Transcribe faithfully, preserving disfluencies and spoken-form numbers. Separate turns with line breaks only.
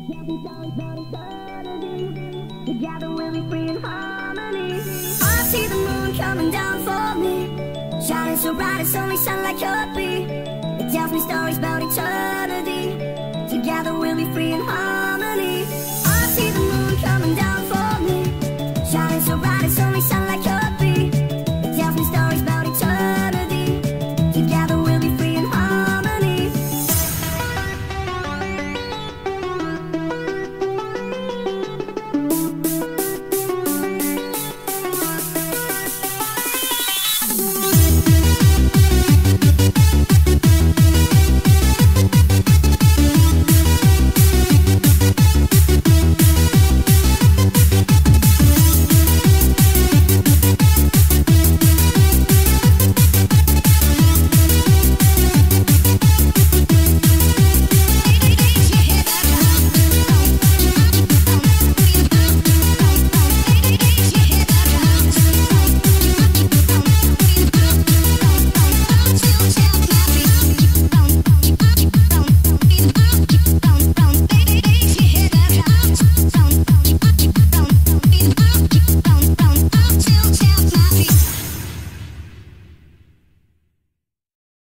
Together we'll be free in harmony. I see the moon coming down for me, shining so bright it's only sunlight could be. It tells me stories about eternity. Together we'll be free